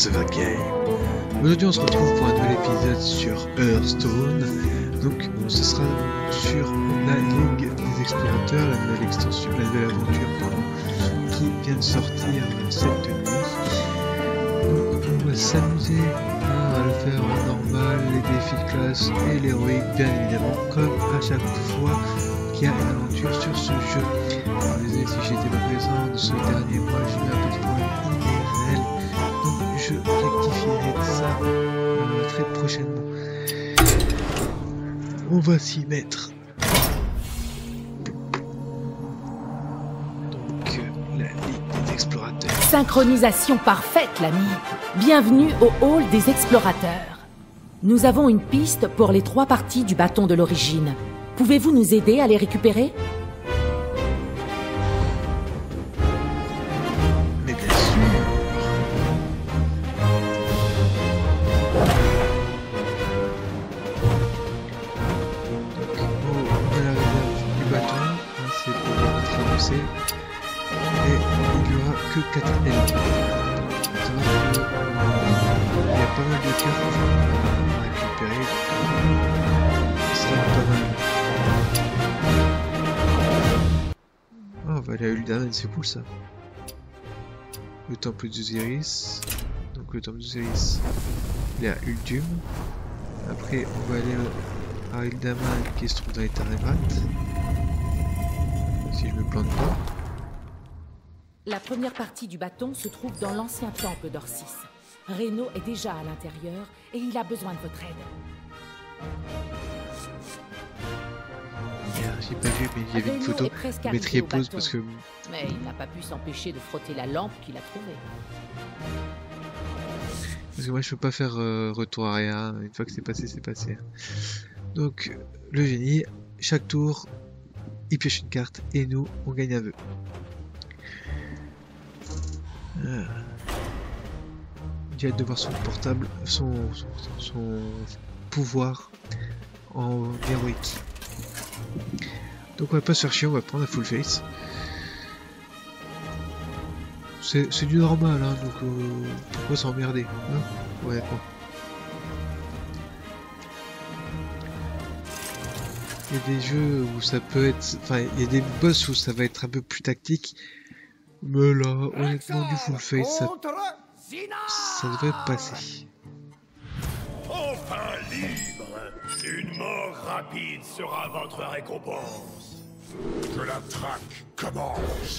The Game. Aujourd'hui on se retrouve pour un nouvel épisode sur Hearthstone. Donc ce sera sur la Ligue des Explorateurs, la nouvelle extension, la nouvelle aventure qui vient de sortir cette nuit. Donc on va s'amuser à le faire en normal, les défis de classe et l'héroïque bien évidemment, comme à chaque fois qu'il y a une aventure sur ce jeu. Alors, désolé si j'étais pas présent de ce dernier mois, j'ai eu un petit problème IRL, donc je rectifierai ça très prochainement. On va s'y mettre. Donc la Ligue des Explorateurs. Synchronisation parfaite, l'ami. Bienvenue au hall des explorateurs. Nous avons une piste pour les 3 parties du bâton de l'origine. Pouvez-vous nous aider à les récupérer? Mais bien sûr. Donc, on a la réserve du bâton, hein, c'est pour notre avancée. Et il n'y aura que 4 ennemis. Il y a pas mal de cartes à récupérer. Ça sera pas mal. Ah, on va aller à Uldaman, c'est cool ça. Le temple d'Osiris. Donc le temple d'Osiris, il est à Uldum. Après, on va aller à Uldaman qui se trouve dans les Tarevat. Si je me plante pas. La première partie du bâton se trouve dans l'ancien temple d'Orsis. Reno est déjà à l'intérieur et il a besoin de votre aide. Merde, j'ai pas vu, mais il y avait une photo. Je mettrai pause parce que... Mais il n'a pas pu s'empêcher de frotter la lampe qu'il a trouvée. Parce que moi je peux pas faire retour arrière, une fois que c'est passé, c'est passé. Donc le génie, chaque tour, il pioche une carte et nous, on gagne un vœu. J'ai hâte de voir son portable, son pouvoir en héroïque. Donc on va pas se faire chier, on va prendre un full face. C'est du normal, hein, donc pourquoi s'emmerder, hein, honnêtement. Il y a des jeux où ça peut être... Enfin, il y a des boss où ça va être un peu plus tactique. Mais là, honnêtement, du full face, ça devrait passer. Enfin libre, une mort rapide sera votre récompense. Que la traque commence.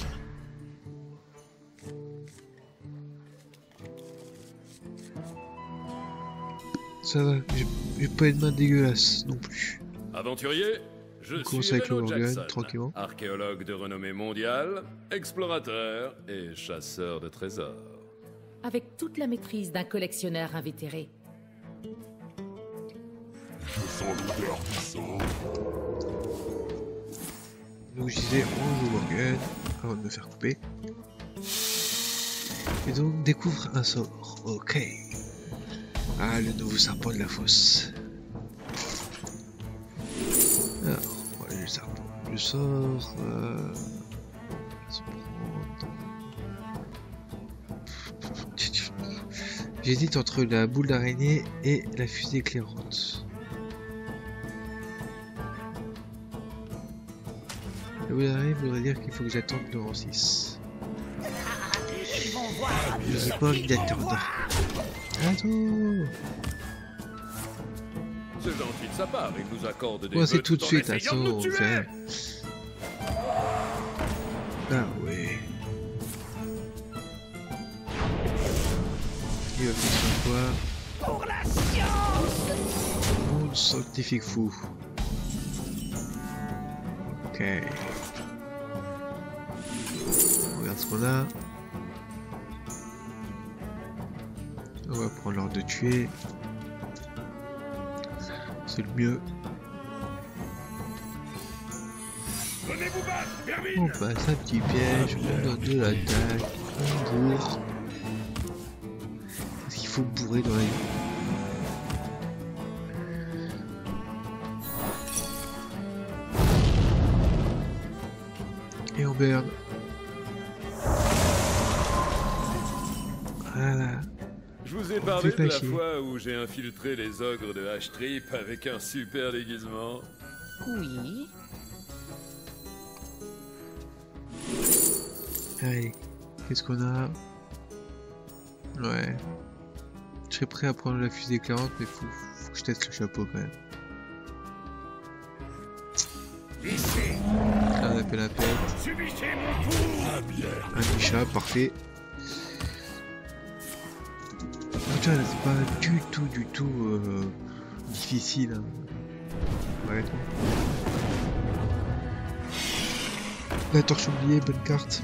Ça va, j'ai pas une main dégueulasse non plus. Aventurier, je suis avec Reno le Jackson, tranquillement. archéologue de renommée mondiale, explorateur et chasseur de trésors. Avec toute la maîtrise d'un collectionneur invétéré. Je sens l'odeur du sang. Donc je disais, on joue Morgan avant de me faire couper. Et donc découvre un sort. Ok. Ah, le nouveau serpent de la fosse. Alors, voilà le serpent. Le sort. Se prendre. J'hésite entre la boule d'araignée et la fusée éclairante. La boule d'araignée voudrait dire qu'il faut que j'attende le rang 6. Je n'ai pas envie d'attendre. Attends. C'est gentil de sa part, il nous accorde des... Ouais, c'est tout de suite, attends, on fait. Ah ouais. Il va faire quoi? Pour la science! Monde scientifique fou. Ok. On regarde ce qu'on a. On va prendre l'ordre de tuer. C'est le mieux. On passe un petit piège, on donne de l'attaque, on bourre. Parce qu'il faut bourrer dans la vie. Et on burn. Voilà. Je vous ai parlé de pas la chier. fois où j'ai infiltré les ogres de H-Trip avec un super déguisement. Oui. Allez, qu'est-ce qu'on a? Ouais. Je serais prêt à prendre la fusée éclairante, mais faut que je teste le chapeau quand même. Là, on appelle un pet. Un Misha, parfait. Putain, c'est pas du tout difficile. Hein. Ouais, la torche oubliée, bonne carte.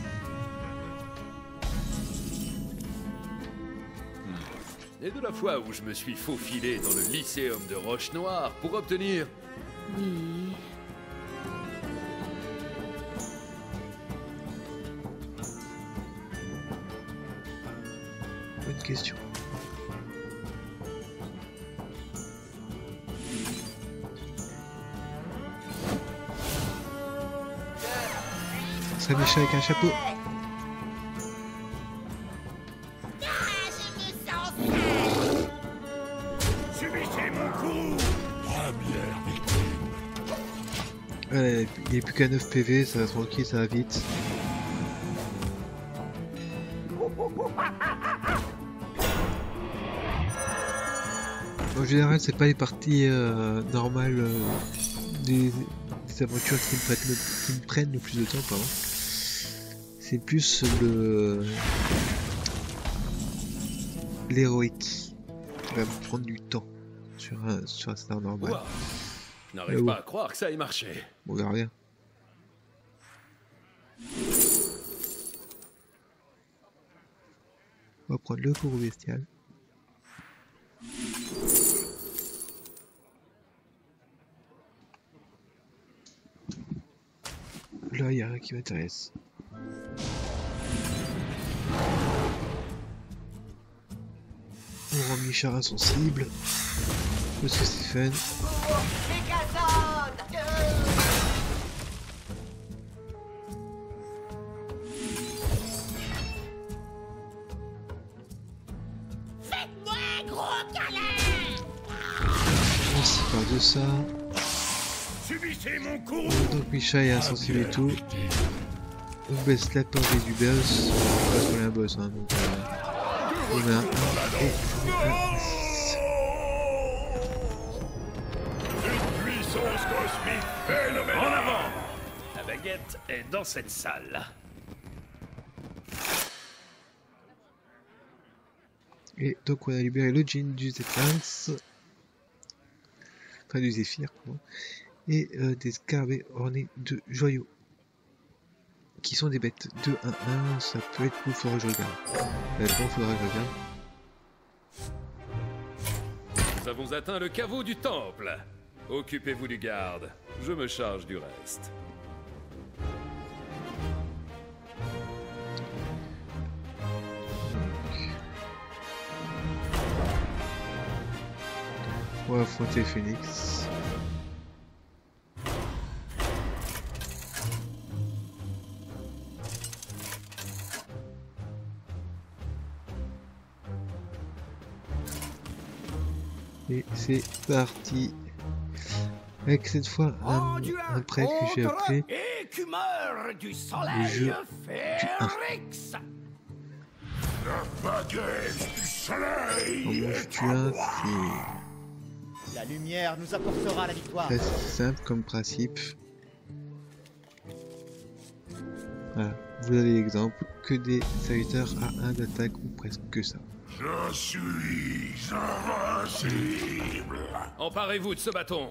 Et de la fois où je me suis faufilé dans le lycéum de Roche-Noire pour obtenir... Oui. Bonne question. Ça Misha avec un chapeau. Ouais, il n'y a plus qu'à 9 PV, ça va tranquille, ça va vite. En général, c'est pas les parties normales des aventures qui me prennent le plus de temps, pardon. C'est plus l'héroïque qui va me prendre du temps sur un star normal. Wow. Je n'arrive pas à croire que ça ait marché. On verra bien. On va prendre le courroux bestial. Là, il n'y a rien qui m'intéresse. On rend Misha insensible. Parce que c'est fun. Faites-moi un gros câlin. On se parle de ça. Subissez mon coup. Donc Misha est insensible et tout. On baisse la portée du boss. Parce qu'on est un boss, hein, donc on a un et un 6. Une puissance cosmique phénoménale. En avant. La baguette est dans cette salle. Et donc on a libéré le djinn du Zephyrus. Enfin du Zéphyr, pardon. Et des scarabées ornés de joyaux. Qui sont des bêtes de 1-1, ça peut être cool, faudra que je regarde. Bon, faudra que je regarde. Nous avons atteint le caveau du temple. Occupez-vous du garde. Je me charge du reste. On va affronter Phoenix. Et c'est parti. Avec cette fois un prêtre que j'ai appelé Écumeur du le soleil, jeu du 1. Férix. La baguette du soleil. En manche tu 1, c'est La lumière nous apportera la victoire. assez simple comme principe. Voilà, vous avez l'exemple, que des serviteurs à 1 d'attaque ou presque que ça. Je suis invincible. Emparez-vous de ce bâton.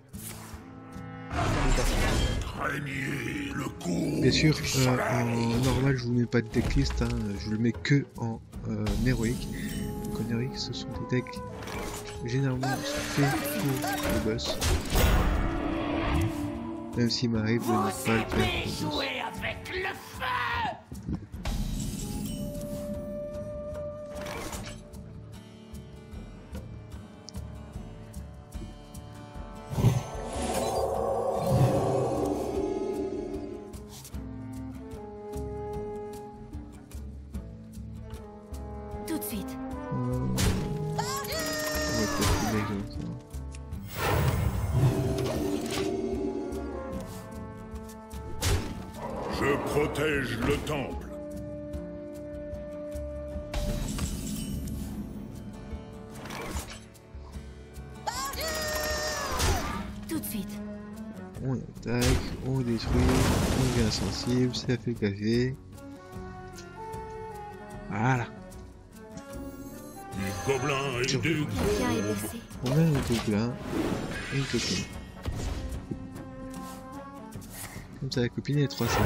Craignez le coup. Bien sûr, du en soleil. normal je vous mets pas de decklist, hein, je le mets que en héroïque. Donc en héroïque ce sont des decks généralement faits pour le boss. Même s'il m'arrive de ne pas le faire pour le boss. Jouer avec le feu. Tout de suite. feu protège le temple. Tout de suite. On attaque, on détruit, on devient insensible, ça fait le café. Voilà. Du gobelin et du... Quelqu'un est blessé. On a un gobelin et une copine. Comme ça, la copine est 3-5.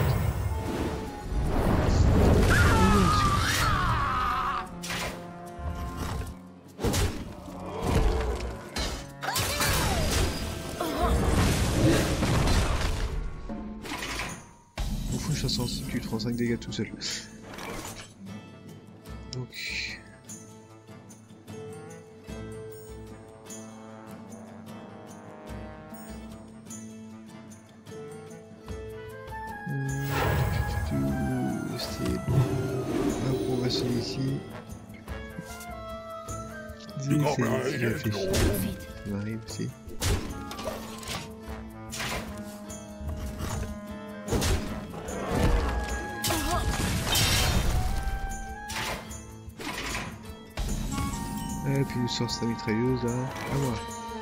Au fond, je suis insensible, tu te prends 5 dégâts tout seul. Donc... C'est bon. Hop, on va se ici. Du gobelin et C'est du... réfléchi. Ça m'arrive aussi. Et puis il sort sa mitrailleuse là. À moi.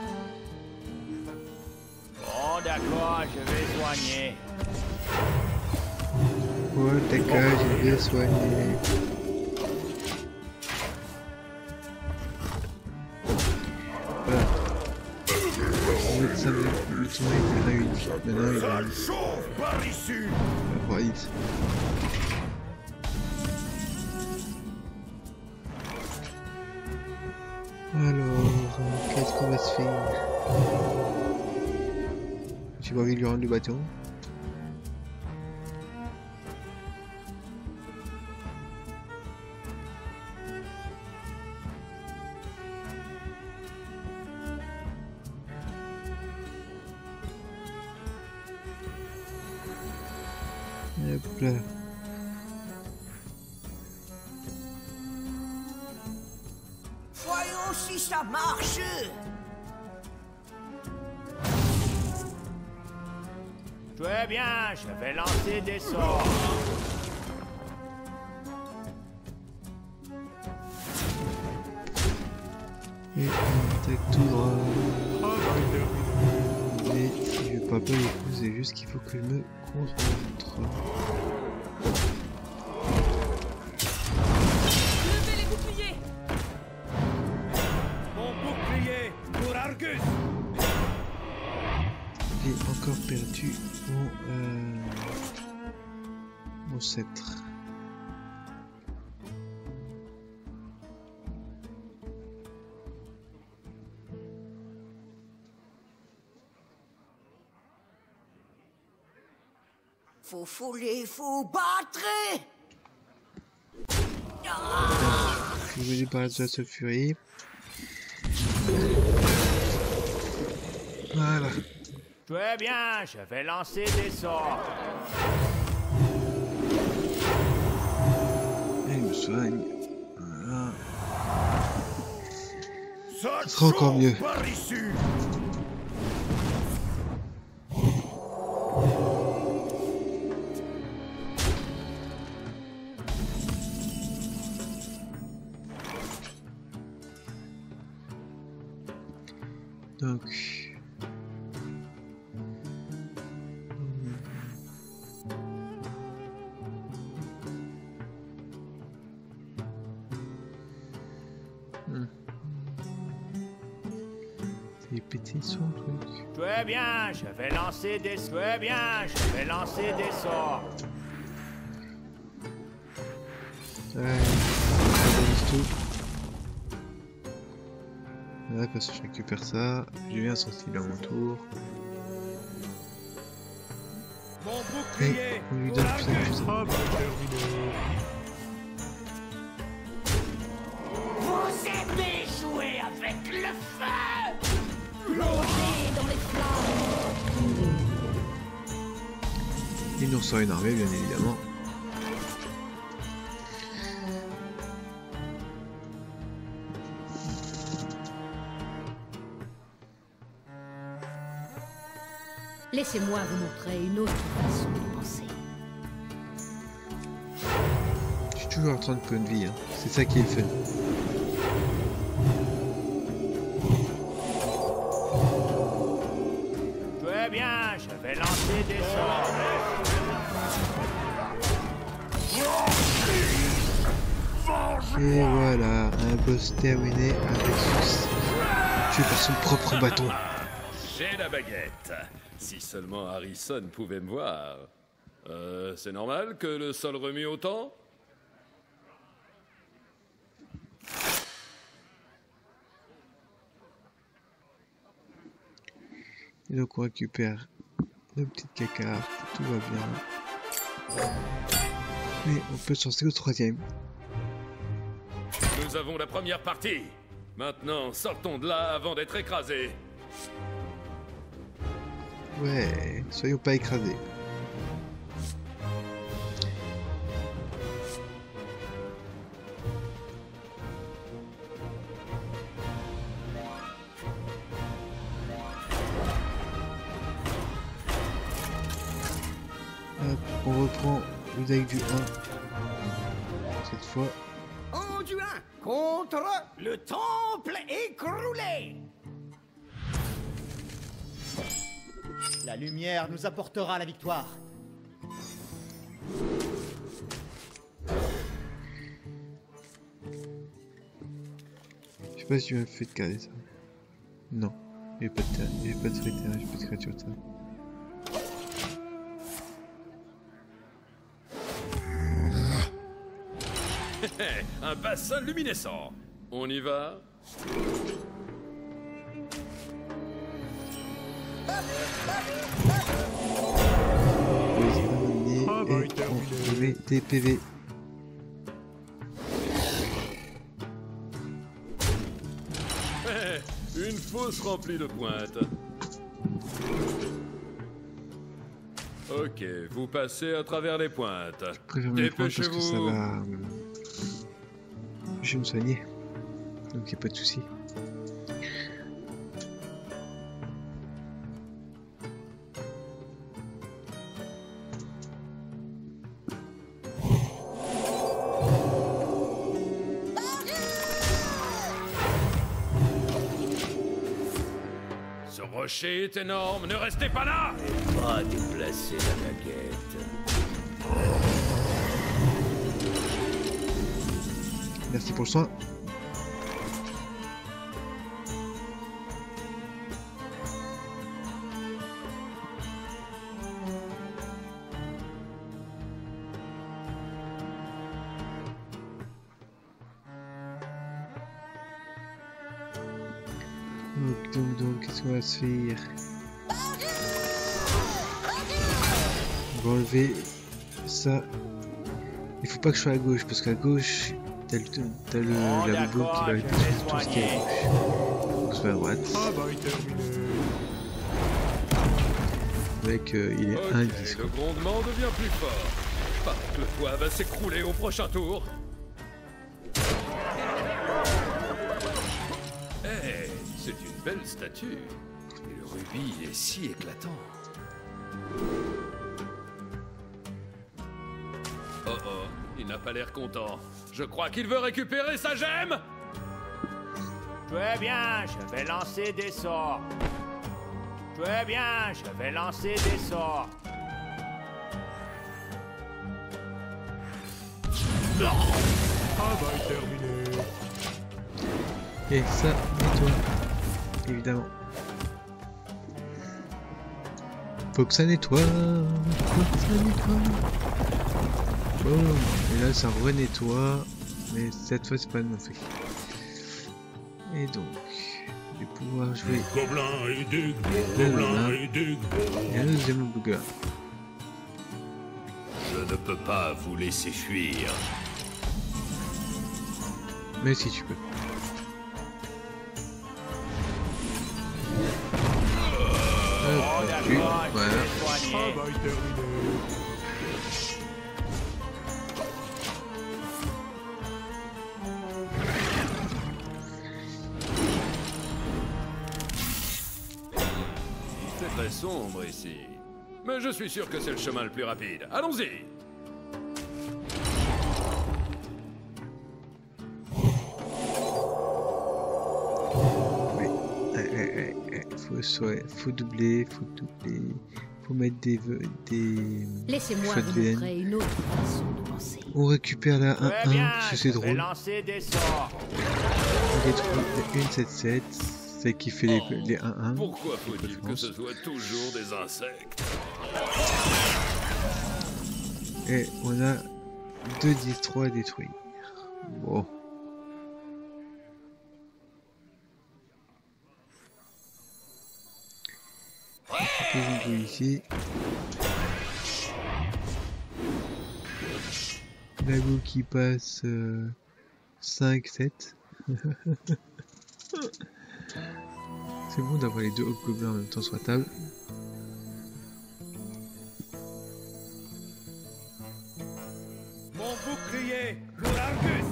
Bon, d'accord, je vais soigner. Ouais, d'accord, je vais soigner. Voilà. Le tournoi était réuni. Maintenant il va Sale chauve par ici. avoir X. Alors, qu'est-ce qu'on va se faire? J'ai pas envie de lui rendre le bâton. Hop là. Voyons si ça marche. Très bien, je vais lancer des sorts. Et on attaque tout droit. Mais je vais pas le coup, c'est juste qu'il faut que je me concentre. Levez les boucliers. Mon bouclier pour Argus. J'ai encore perdu mon sceptre. Faut fouler, faut battre. Je vais lui parler de sa furie. Voilà. Très bien, je vais lancer des sorts. Et il me soigne. Voilà. Sale Ça sera encore chauve mieux. par ici. Donc... C'est pété son truc. Très bien, je vais lancer des... Très bien, je vais lancer des sorts. Ouais, ça brise tout. Là, parce que je récupère ça, je viens sensible à mon tour. Mon Et bouclier on lui pour donne Argus. plus en plus. Vous aimez jouer avec le feu. Plongez dans les flammes. Il nous sort une armée, bien évidemment. Laissez-moi vous montrer une autre façon de penser. toujours à 30 points de vie, hein. C'est ça qui est le fun. Très bien, je vais lancer des sorts. Et voilà, un boss terminé avec succès. Tué par son propre bâton. J'ai la baguette. Si seulement Harrison pouvait me voir. C'est normal que le sol remue autant? Et donc on récupère nos petites cacards, tout va bien. Et on peut se lancer au troisième. Nous avons la première partie. Maintenant, sortons de là avant d'être écrasés. Ouais, soyons pas écrasés. Hop, on reprend le deck du 1. Cette fois. Anduin contre le temple écroulé. La lumière nous apportera la victoire. Je sais pas si tu m'as fait de garder ça. Non, il n'y a pas de terrain, il n'y a pas de terrain, j'ai pas de créature de ça. Un bassin luminescent. On y va? Je vais des PV. Une fosse remplie de pointes. Ok, vous passez à travers les pointes. Je préfère me prendre parce que ça Dépêchez-vous. va. Je vais me soigner. Donc il n'y a pas de souci. Ce rocher est énorme, ne restez pas là! Pas déplacer la baguette. Merci pour le soin. Donc, qu'est-ce qu'on va se faire? On va enlever ça. Il faut pas que je sois à gauche, parce qu'à gauche, t'as la bobo qui va arrêter tout ce qui est à gauche. Donc, soit à droite. Avec, il est Ok, 1-10. le grondement devient plus fort. Pas que le toit va s'écrouler au prochain tour. Hey, c'est une belle statue. Et le rubis est si éclatant. Oh oh, il n'a pas l'air content. Je crois qu'il veut récupérer sa gemme. Très bien, je vais lancer des sorts. Très bien, je vais lancer des sorts. Et ça, nettoie. Évidemment. Faut que ça nettoie. Faut que ça nettoie. Bon, et là ça re-nettoie. Mais cette fois c'est pas de mon fait. Et donc, je vais pouvoir jouer Gobelin et des Gobelin et des et un deuxième bouga. Je ne peux pas vous laisser fuir. Mais si tu peux. Oh, d'accord, je Voilà. vais soigner. C'est très sombre ici. Mais je suis sûr que c'est le chemin le plus rapide. Allons-y! faut doubler, faut mettre des Laissez-moi choix de vous VN. montrer une autre façon de penser. On récupère la Très 1-1, bien, parce que c'est je vais drôle. lancer des sorts. On détruit la 1-7-7, celle qui fait les 1-1. Pourquoi faut-il que ce soit toujours des insectes? Et on a 2-10-3 à détruire. Bon. Quelques ici. La go qui passe 5-7. C'est bon d'avoir les deux hobgoblins en même temps sur la table. Mon bouclier pour Argus.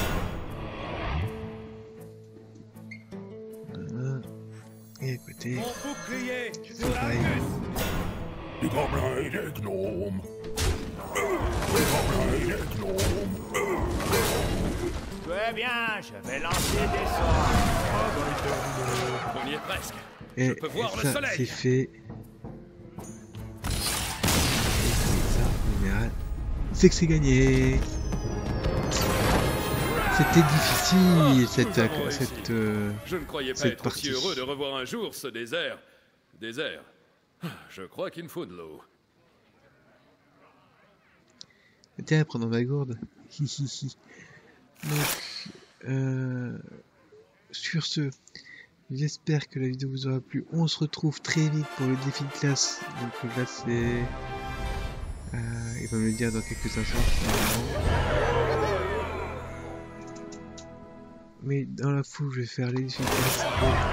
Voilà. Et à côté, Mon bouclier fais pour pareil. Argus. Des gobelins et des gnomes. Des gobelins et des gnomes. Très bien, je vais lancer des sorts. On y est presque. Et, Je peux voir le ça, soleil. c'est fait. Et ça, en général, c'est que c'est gagné. C'était difficile cette Je ne croyais pas cette être partie. aussi heureux de revoir un jour ce désert. Désert. Je crois qu'il me faut de l'eau. Tiens, prenons ma gourde. Donc, sur ce, j'espère que la vidéo vous aura plu. On se retrouve très vite pour le défi de classe. Donc là, c'est... il va me le dire dans quelques instants. Mais dans la foule, je vais faire les défis de classe.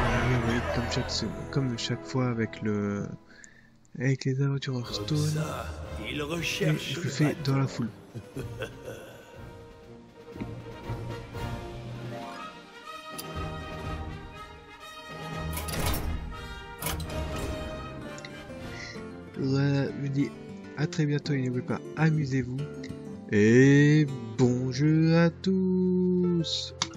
Comme chaque fois avec les aventures Hearthstone. Il Et recherche je le fais dans la foule. Voilà, je vous dis à très bientôt et n'oubliez pas, amusez-vous. Et bon jeu à tous!